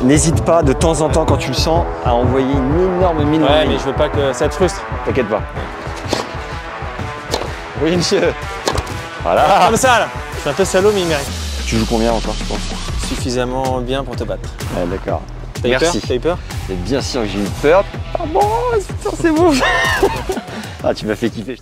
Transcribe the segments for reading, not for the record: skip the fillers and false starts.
N'hésite pas de temps en temps quand tu le sens à envoyer une énorme mine. Ouais, mais je veux pas que ça te frustre. T'inquiète pas. Oui, monsieur. Voilà. Comme ça, là. Je suis un peu salaud, mais il mérite. Tu joues combien encore, je pense? Suffisamment bien pour te battre. Ouais, d'accord. T'as eu peur? Merci. T'as eu peur? Et bien sûr que j'ai eu peur. Ah bon, c'est bon. Ah, tu m'as fait kiffer.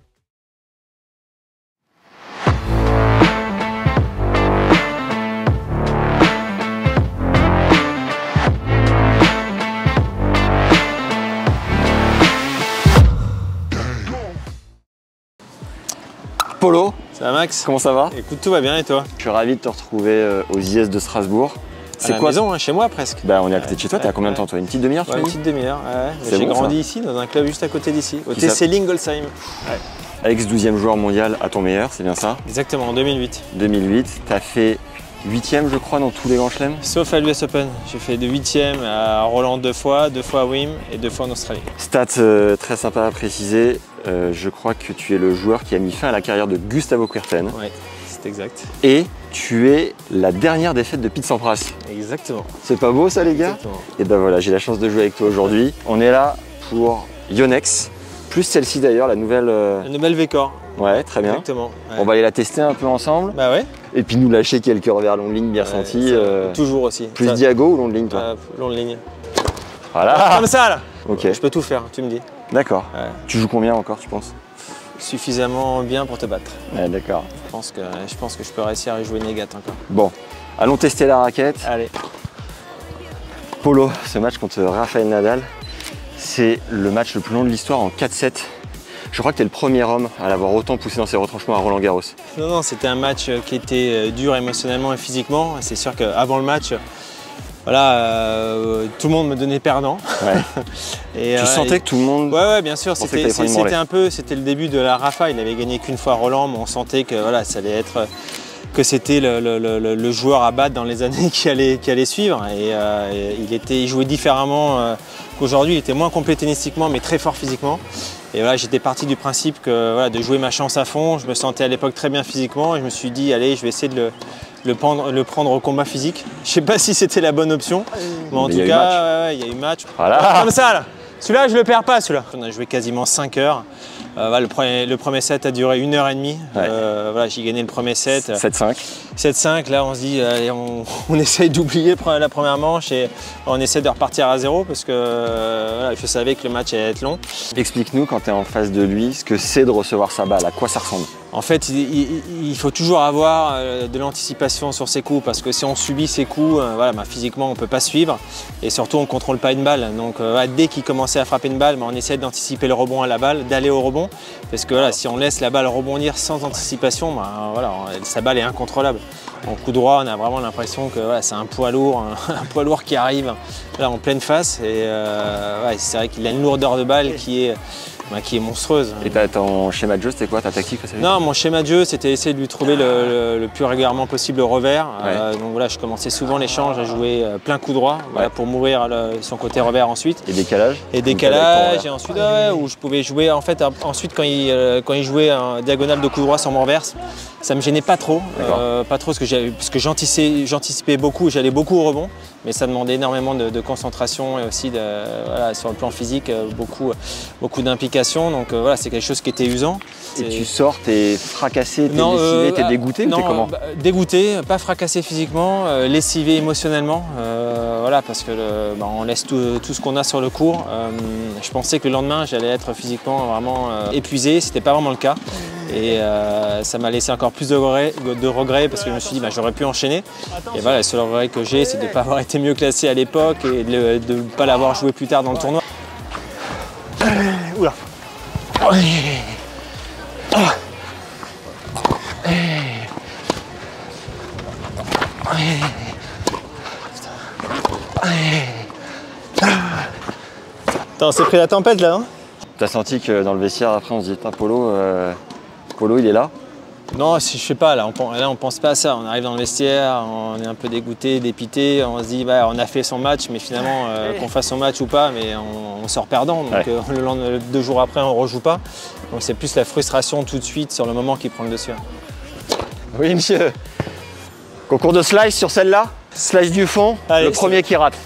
Polo, Ça va, Max? comment ça va? Écoute, tout va bien et toi? Je suis ravi de te retrouver aux IS de Strasbourg. C'est quoi? Maison, hein, chez moi presque. Bah, on est à côté de chez toi, t'es à combien de temps toi? Une petite demi-heure? Ouais, une petite demi-heure. Ouais. J'ai bon, grandi ici, dans un club juste à côté d'ici, au TC Lingolsheim. Ouais. Ex-12e joueur mondial à ton meilleur, c'est bien ça? Exactement, en 2008. 2008, t'as fait 8e je crois dans tous les grands chelems? Sauf à l'US Open. J'ai fait de 8e à Roland 2 fois à Wim et 2 fois en Australie. Stats très sympa à préciser, je crois que tu es le joueur qui a mis fin à la carrière de Gustavo Kuerten. Ouais, c'est exact. Et tu es la dernière défaite de Pete Sampras. Exactement. C'est pas beau ça les gars? Exactement. Et ben voilà, j'ai la chance de jouer avec toi aujourd'hui. On est là pour Yonex, plus celle-ci d'ailleurs, la nouvelle... La nouvelle Vekor. Ouais, très bien. Exactement. Ouais. On va aller la tester un peu ensemble. Bah ouais. Et puis nous lâcher quelques revers longue ligne bien sentis. Toujours aussi. Plus ça, diago ou longue ligne toi? longue ligne. Voilà. Comme ça là. Ok. Je peux tout faire, tu me dis. D'accord. Ouais. Tu joues combien encore tu penses? Suffisamment bien pour te battre. Ouais, d'accord. Je pense que je peux réussir à jouer négat encore. Bon, allons tester la raquette. Allez. Polo, ce match contre Rafael Nadal, c'est le match le plus long de l'histoire en 4-7. Je crois que tu es le premier homme à l'avoir autant poussé dans ses retranchements à Roland Garros. Non, c'était un match qui était dur émotionnellement et physiquement. C'est sûr qu'avant le match, voilà, tout le monde me donnait perdant. Ouais. Et tu sentais que tout le monde... Ouais, bien sûr. C'était le début de la Rafa. Il n'avait gagné qu'une fois Roland, mais on sentait que voilà, ça allait être... que c'était le joueur à battre dans les années qui allait suivre. Et il jouait différemment qu'aujourd'hui. Il était moins complet tennistiquement, mais très fort physiquement. Et voilà, j'étais parti du principe que, voilà, de jouer ma chance à fond. Je me sentais à l'époque très bien physiquement et je me suis dit, allez, je vais essayer de le prendre au combat physique. Je ne sais pas si c'était la bonne option, mais en tout cas, il y a eu match. Voilà. Comme ça, là. Celui-là, je ne le perds pas, celui-là. On a joué quasiment 5 heures. Voilà, le premier set a duré 1h30. Ouais. Voilà, j'ai gagné le premier set. 7-5. 7-5, là on se dit, allez, on essaye d'oublier la première manche et on essaie de repartir à zéro parce que voilà, je savais que le match allait être long. Explique-nous quand tu es en face de lui ce que c'est de recevoir sa balle, à quoi ça ressemble? En fait, il faut toujours avoir de l'anticipation sur ses coups parce que si on subit ses coups, voilà, physiquement on ne peut pas suivre et surtout on ne contrôle pas une balle. Donc dès qu'il commençait à frapper une balle, on essaie d'anticiper le rebond à la balle, d'aller au rebond parce que voilà, si on laisse la balle rebondir sans anticipation, voilà, sa balle est incontrôlable. En coup droit, on a vraiment l'impression que voilà, c'est un poids lourd, un poids lourd qui arrive là, en pleine face et ouais, c'est vrai qu'il a une lourdeur de balle qui est monstrueuse. Et ton schéma de jeu, c'était quoi ta tactique? Non, mon schéma de jeu, c'était essayer de lui trouver le plus régulièrement possible le revers. Ouais. Donc voilà, je commençais souvent l'échange à jouer plein coup droit voilà, pour mourir son côté revers ensuite. Et décalage? Et décalage, et ensuite, où je pouvais jouer, en fait, ensuite quand il jouait en diagonale de coup droit sur mon reverse, ça me gênait pas trop. Pas trop parce que j'anticipais beaucoup, j'allais beaucoup au rebond, mais ça demandait énormément de concentration et aussi voilà, sur le plan physique, beaucoup d'implication. Donc voilà, c'est quelque chose qui était usant. Et tu sors, t'es fracassé, t'es lessivé, t'es dégoûté ou t'es comment? Dégoûté, pas fracassé physiquement, lessivé émotionnellement. Voilà, parce que on laisse tout ce qu'on a sur le court. Je pensais que le lendemain, j'allais être physiquement vraiment épuisé. C'était pas vraiment le cas. Et ça m'a laissé encore plus de regrets parce que je me suis dit j'aurais pu enchaîner. Et voilà, le seul regret que j'ai, c'est de ne pas avoir été mieux classé à l'époque et de ne pas l'avoir joué plus tard dans le tournoi. Oula. Attends, on s'est pris la tempête là, hein? T'as senti que dans le vestiaire après on se dit Polo il est là? Non, je sais pas, là on pense pas à ça. On arrive dans le vestiaire, on est un peu dégoûté, dépité, on se dit on a fait son match, mais finalement qu'on fasse son match ou pas, mais on sort perdant. Donc ouais. 2 jours après on rejoue pas. Donc c'est plus la frustration tout de suite sur le moment qui prend le dessus. Oui monsieur. Concours de slice sur celle-là? Slash du fond, allez, le premier qui rate.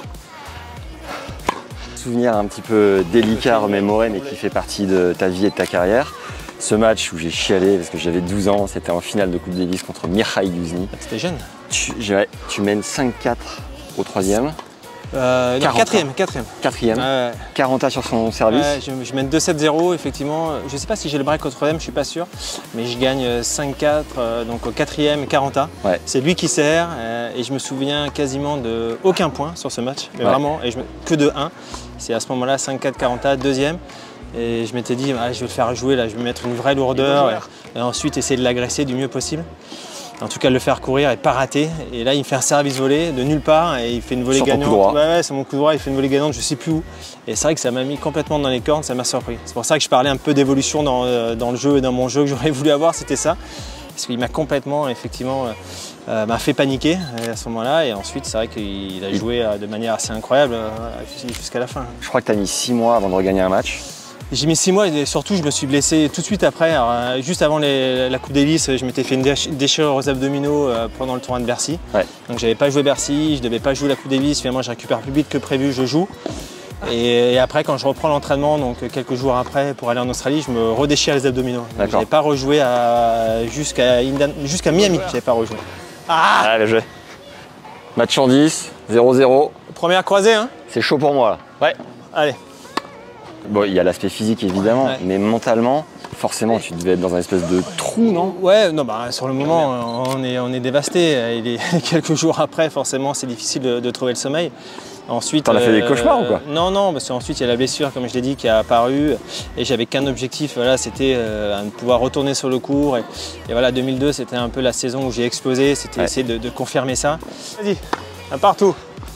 Souvenir un petit peu délicat, remémoré, mais qui fait partie de ta vie et de ta carrière. Ce match où j'ai chialé parce que j'avais 12 ans, c'était en finale de Coupe Davis contre Mikhail Yuzny. C'était jeune. Tu mènes 5-4 au troisième. Non, quatrième. Quatrième. 40 sur son service. Je mène 2-7-0, effectivement. Je ne sais pas si j'ai le break au troisième, je ne suis pas sûr. Mais je gagne 5-4, donc au quatrième, 40. Ouais. C'est lui qui sert. Et je me souviens quasiment de aucun point sur ce match. Mais vraiment, que de 1. C'est à ce moment-là, 5-4, 40, deuxième. Et je m'étais dit, je vais le faire jouer, là, je vais mettre une vraie lourdeur. Et ensuite, essayer de l'agresser du mieux possible. En tout cas, le faire courir et pas rater. Et là, il me fait un service volé de nulle part et il fait une volée gagnante. Ouais, c'est mon coup droit, il fait une volée gagnante, je sais plus où. Et c'est vrai que ça m'a mis complètement dans les cordes, ça m'a surpris. C'est pour ça que je parlais un peu d'évolution dans le jeu et dans mon jeu que j'aurais voulu avoir, c'était ça. Parce qu'il m'a complètement, effectivement, m'a fait paniquer à ce moment-là. Et ensuite, c'est vrai qu'il a joué de manière assez incroyable jusqu'à la fin. Je crois que tu as mis 6 mois avant de regagner un match. J'ai mis 6 mois et surtout je me suis blessé tout de suite après. Alors, juste avant la Coupe Davis, je m'étais fait une déchirure aux abdominaux pendant le tournoi de Bercy. Ouais. Donc j'avais pas joué Bercy, je devais pas jouer la Coupe Davis. Finalement je récupère plus vite que prévu, je joue. Et après quand je reprends l'entraînement, donc quelques jours après pour aller en Australie, je me redéchire les abdominaux. Je n'avais pas rejoué jusqu'à Miami, je n'avais pas rejoué. Allez, je vais. Match en 10, 0-0. Première croisée, hein? C'est chaud pour moi là. Ouais, allez. Bon, il y a l'aspect physique évidemment, mais mentalement, forcément, tu devais être dans un espèce de trou, non? Ouais, non, sur le moment, on est dévasté. Quelques jours après, forcément, c'est difficile de trouver le sommeil. Ensuite, t'en as fait des cauchemars ou quoi? Non, parce qu'ensuite il y a la blessure, comme je l'ai dit, qui a apparu. Et j'avais qu'un objectif, voilà, c'était de pouvoir retourner sur le court. Et voilà, 2002, c'était un peu la saison où j'ai explosé. C'était essayer de confirmer ça. Vas-y, un partout.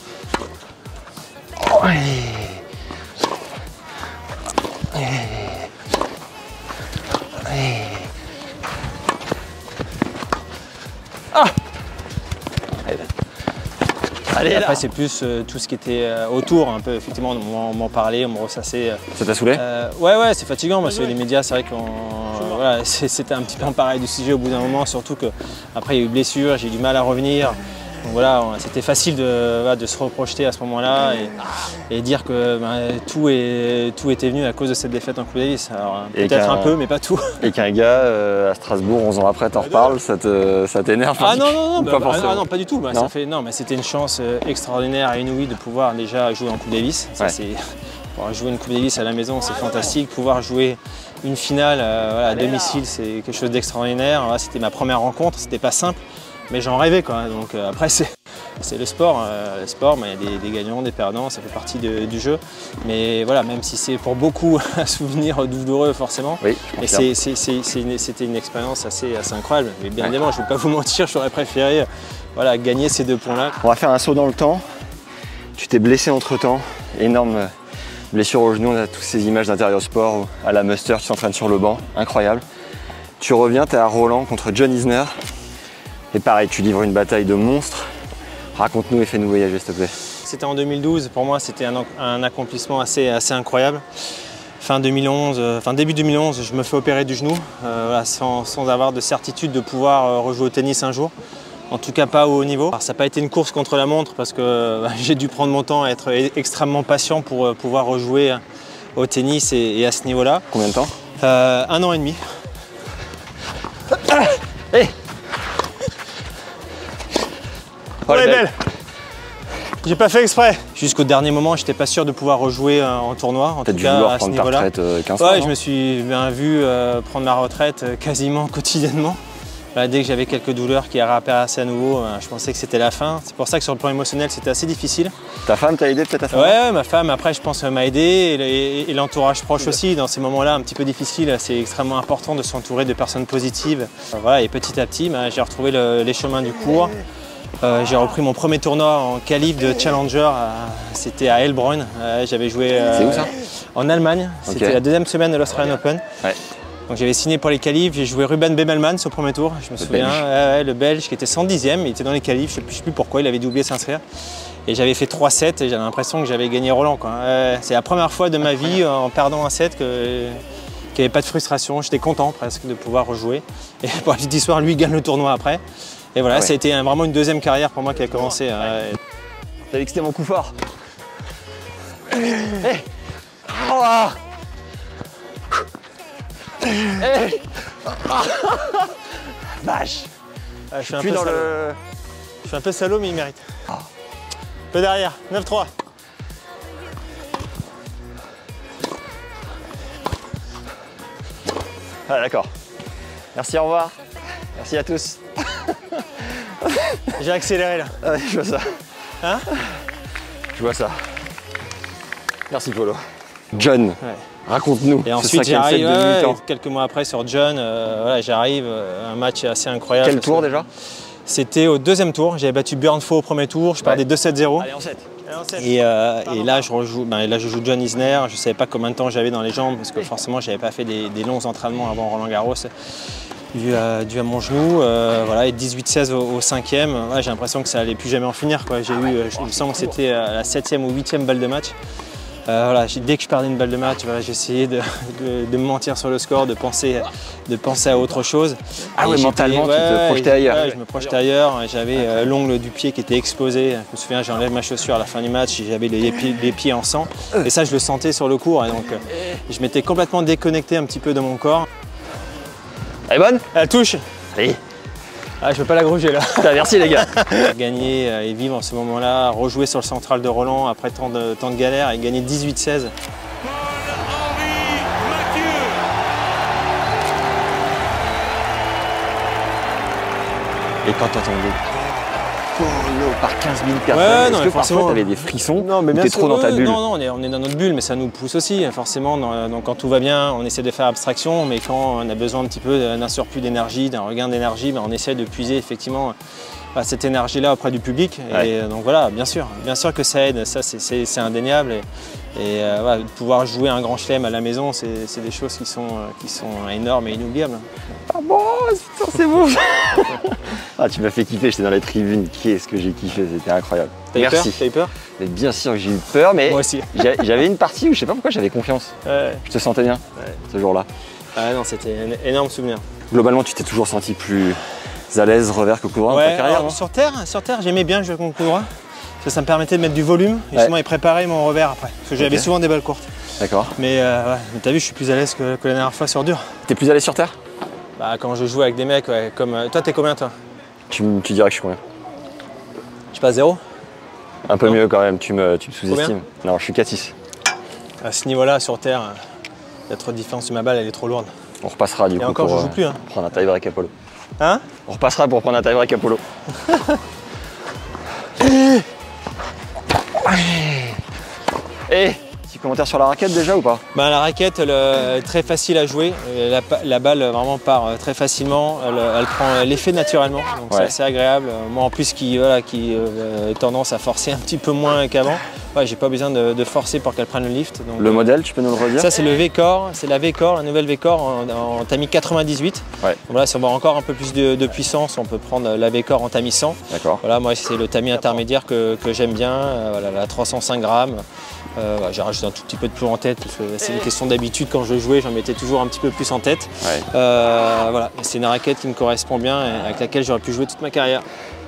Ouais. Allez, après c'est plus tout ce qui était autour, un peu effectivement, on m'en parlait, on me ressassait. Ça t'a saoulé? Ouais, c'est fatigant parce que les médias, c'est vrai que voilà, c'était un petit peu pareil du sujet au bout d'un moment, surtout qu'après il y a eu blessure, j'ai eu du mal à revenir. Donc voilà, c'était facile de se reprojeter à ce moment-là et dire que tout était venu à cause de cette défaite en Coupe Davis. Alors peut-être un peu, mais pas tout. Et qu'un gars à Strasbourg, 11 ans après, t'en reparle, ça t'énerve? Non, pas du tout. Mais c'était une chance extraordinaire et inouïe de pouvoir déjà jouer en Coupe Davis. Pouvoir jouer une Coupe Davis à la maison, c'est fantastique. Pouvoir jouer une finale à domicile, c'est quelque chose d'extraordinaire. C'était ma première rencontre, c'était pas simple. Mais j'en rêvais quoi. Donc après c'est le sport. Il y a des gagnants, des perdants, ça fait partie du jeu. Mais voilà, même si c'est pour beaucoup un souvenir douloureux forcément, c'était une expérience assez incroyable. Mais bien évidemment, je ne vais pas vous mentir, j'aurais préféré gagner ces 2 points-là. On va faire un saut dans le temps. Tu t'es blessé entre-temps, énorme blessure au genou, on a toutes ces images d'Intérieur Sport à la Muster, tu t'entraînes sur le banc, incroyable. Tu reviens, tu es à Roland contre John Isner. Et pareil, tu livres une bataille de monstres. Raconte-nous et fais-nous voyager, s'il te plaît. C'était en 2012, pour moi c'était un accomplissement assez incroyable. Début 2011, je me fais opérer du genou, sans avoir de certitude de pouvoir rejouer au tennis un jour. En tout cas pas au haut niveau. Alors, ça n'a pas été une course contre la montre parce que j'ai dû prendre mon temps à être extrêmement patient pour pouvoir rejouer au tennis et à ce niveau-là. Combien de temps? 1 an et demi. Oh, elle est belle. J'ai pas fait exprès. Jusqu'au dernier moment, j'étais pas sûr de pouvoir rejouer en tournoi. En tout cas, à ce niveau-là. Ouais, je me suis bien vu prendre ma retraite quasiment quotidiennement. Dès que j'avais quelques douleurs qui réapparaissaient à nouveau, je pensais que c'était la fin. C'est pour ça que sur le plan émotionnel, c'était assez difficile. Ta femme t'a aidé peut-être à ça? Ouais, ma femme, après, je pense, m'a aidé et l'entourage proche aussi. Dans ces moments-là un petit peu difficiles, c'est extrêmement important de s'entourer de personnes positives. Et petit à petit, j'ai retrouvé les chemins du cours. J'ai repris mon premier tournoi en qualif de Challenger, c'était à Heilbronn. J'avais joué en Allemagne, c'était la 2e semaine de l'Australian Open. Ouais. Donc j'avais signé pour les qualifs, j'ai joué Ruben Bemelmans au premier tour, je me souviens, le Belge qui était 110e, il était dans les qualifs, je ne sais plus pourquoi, il avait dû oublier de s'inscrire. Et j'avais fait 3-7 et j'avais l'impression que j'avais gagné Roland. C'est la première fois de ma vie en perdant un set qu'il n'y avait pas de frustration, j'étais content presque de pouvoir rejouer. Et pour la petite histoire, lui gagne le tournoi après. Et voilà, Ah ouais. ça a été vraiment une deuxième carrière pour moi qui a commencé. T'as vu que c'était mon coup fort. Hey. Oh. Hey. Vache. Je suis un Plus peu dans salaud. le... Je suis un peu salaud, mais il mérite. Un peu derrière, 9-3. Ah d'accord. Merci, au revoir. Merci à tous. J'ai accéléré là. Ah ouais, je vois ça. Hein? Je vois ça. Merci Polo. John, Ouais. raconte-nous. Et ce ensuite 5e set j'arrive, de mi-temps. quelques mois après sur John, voilà, j'arrive, un match assez incroyable. Quel parce tour que déjà? C'était au deuxième tour, j'avais battu Burnfo au premier tour, je perdais 2-7-0. Allez en 7. Et là, je joue John Isner, je ne savais pas combien de temps j'avais dans les jambes parce que forcément je n'avais pas fait des longs entraînements avant Roland Garros dû à mon genou. Voilà, et 18-16 au 5e, ouais, j'ai l'impression que ça allait plus jamais en finir, quoi. Je me sens que c'était la 7e ou 8e balle de match. Voilà, dès que je perdais une balle de match, voilà, j'essayais de me mentir sur le score, de penser à autre chose. Ah ouais, Et mentalement, tu te projetais ailleurs. Ouais, je me projetais ailleurs. J'avais l'ongle du pied qui était exposé. Je me souviens, j'enlève ma chaussure à la fin du match et j'avais les pieds en sang. Et ça, je le sentais sur le court. Et donc, je m'étais complètement déconnecté un petit peu de mon corps. Elle est bonne? Elle touche. Allez. Ah, je ne peux pas la gruger là. Putain, merci les gars. Gagner et vivre en ce moment-là, rejouer sur le central de Roland après tant de galères et gagner 18-16. Et quand t'entendais Polo par 15 000 personnes, Ouais, est-ce non, que mais parfois forcément. t'avais des frissons Non, mais ou bien t'es sûr, trop dans ta bulle? Non, on est dans notre bulle, mais ça nous pousse aussi, forcément. Donc quand tout va bien, on essaie de faire abstraction, mais quand on a besoin un petit peu d'un surplus d'énergie, d'un regain d'énergie, on essaie de puiser effectivement cette énergie-là auprès du public. Ouais. Et donc voilà, bien sûr que ça aide, ça c'est indéniable. Et voilà, de pouvoir jouer un grand chelem à la maison, c'est des choses qui sont énormes et inoubliables. Ah bon, putain, c'est bon. Ah, tu m'as fait kiffer, j'étais dans les tribunes, qu'est-ce que j'ai kiffé, c'était incroyable. Merci. T'as eu peur? Mais bien sûr que j'ai eu peur, mais Moi aussi. j'avais une partie où je sais pas pourquoi j'avais confiance. Ouais. Je te sentais bien ce jour-là. Ah non, c'était un énorme souvenir. Globalement, tu t'es toujours senti plus à l'aise revers que coup droit dans ta carrière, alors, non? sur terre, j'aimais bien jouer contre coup droit. Ça me permettait de mettre du volume et justement et préparer mon revers après. Parce que j'avais souvent des balles courtes. D'accord. Mais t'as vu, je suis plus à l'aise que la dernière fois sur dur. T'es plus à l'aise sur terre? Bah, quand je joue avec des mecs, ouais, comme. Toi, t'es combien toi? Tu dirais que je suis combien? Je passe 0. Un peu Non. mieux quand même, tu me sous-estimes. Non, je suis 4-6. À ce niveau-là, sur terre, il y a trop de différence. Ma balle, elle est trop lourde. On repassera du coup encore, pour je joue plus, hein. prendre un tie-break Apollo. Hein? On repassera pour prendre un tie-break Apollo. Et petit commentaire sur la raquette déjà ou pas? Bah, la raquette, elle est très facile à jouer. La balle vraiment part très facilement. Elle prend l'effet naturellement. Donc c'est Ouais. assez agréable. Moi en plus qui ai tendance à forcer un petit peu moins qu'avant. Ouais, j'ai pas besoin de forcer pour qu'elle prenne le lift. Donc, Le modèle, tu peux nous le redire? ça c'est le V-Core, c'est la V-Core, la nouvelle V-Core en tamis 98. Ouais. Donc voilà, si on veut encore un peu plus de puissance, on peut prendre la V-Core en tamis 100. D'accord. Voilà, moi c'est le tamis intermédiaire que j'aime bien, voilà, la 305 grammes. Voilà, j'ai rajouté un tout petit peu de plomb en tête, parce que c'est une question d'habitude. Quand je jouais, j'en mettais toujours un petit peu plus en tête. Ouais. Voilà, c'est une raquette qui me correspond bien et avec laquelle j'aurais pu jouer toute ma carrière.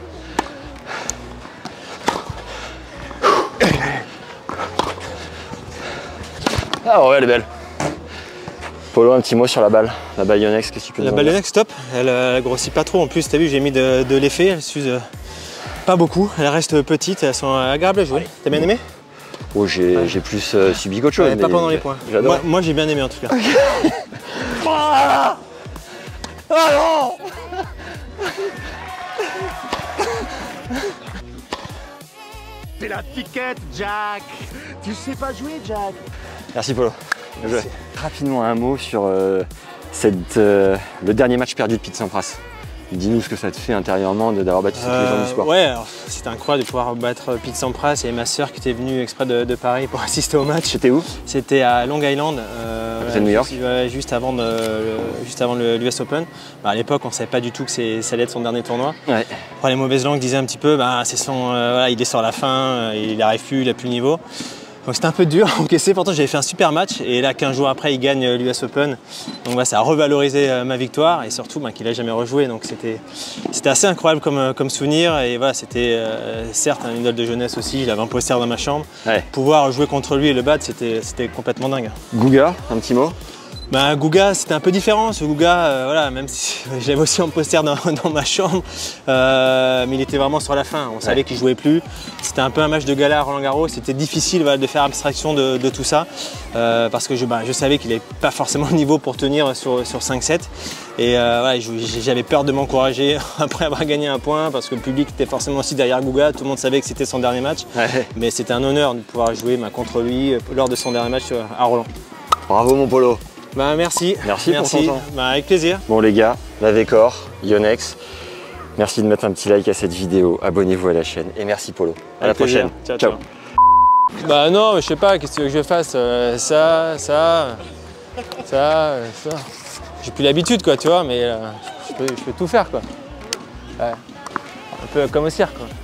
Ah ouais, elle est belle. Polo, un petit mot sur la balle Yonex, qu'est-ce que tu peux La nous en balle dire? Yonex, top, elle grossit pas trop. En plus, tu as vu, j'ai mis de l'effet, elle s'use pas beaucoup, elle reste petite, elles sont agréables à jouer. T'as bien aimé? Oh, j'ai plus subi qu'autre chose. Ouais, pas mais pendant les points. J'adore. Moi j'ai bien aimé en tout cas. Ah non! C'est la piquette, Jack. Tu sais pas jouer, Jack. Merci Polo. Bien joué. Rapidement un mot sur le dernier match perdu de Pete Sampras. Dis-nous ce que ça te fait intérieurement d'avoir battu cette légende du sport. Ouais, c'était incroyable de pouvoir battre Pete Sampras et ma sœur qui était venue exprès de Paris pour assister au match. C'était où? C'était à Long Island, côté de New York. juste avant l'US Open. Bah, à l'époque, on ne savait pas du tout que ça allait être son dernier tournoi. Ouais. Les mauvaises langues disaient un petit peu, bah, voilà, il descend à la fin, il n'arrive plus, il n'a plus le niveau. C'était un peu dur à encaisser, pourtant j'avais fait un super match et là 15 jours après il gagne l'US Open. Donc ça a revalorisé ma victoire et surtout qu'il n'a jamais rejoué. Donc c'était assez incroyable comme souvenir et voilà, c'était certes un idole de jeunesse aussi, il avait un poster dans ma chambre. Ouais. Pouvoir jouer contre lui et le battre, c'était complètement dingue. Guga, un petit mot? Guga, c'était un peu différent. Ce Guga, voilà, même si j'avais aussi un poster dans ma chambre, mais il était vraiment sur la fin. On savait qu'il jouait plus. C'était un peu un match de gala à Roland-Garros. C'était difficile de faire abstraction de tout ça parce que je savais qu'il n'avait pas forcément le niveau pour tenir sur 5-7. Et voilà, j'avais peur de m'encourager après avoir gagné un point parce que le public était forcément aussi derrière Guga. Tout le monde savait que c'était son dernier match. Ouais. Mais c'était un honneur de pouvoir jouer contre lui lors de son dernier match à Roland. Bravo mon Polo. Merci. Merci pour ton temps. Avec plaisir. Bon les gars, la Vécor, Yonex, merci de mettre un petit like à cette vidéo, abonnez-vous à la chaîne et merci Polo. À la prochaine. Ciao, ciao. Non, je sais pas, qu'est-ce que tu veux que je fasse ça. J'ai plus l'habitude quoi, tu vois, mais je peux tout faire quoi. Ouais. Un peu comme au cirque quoi.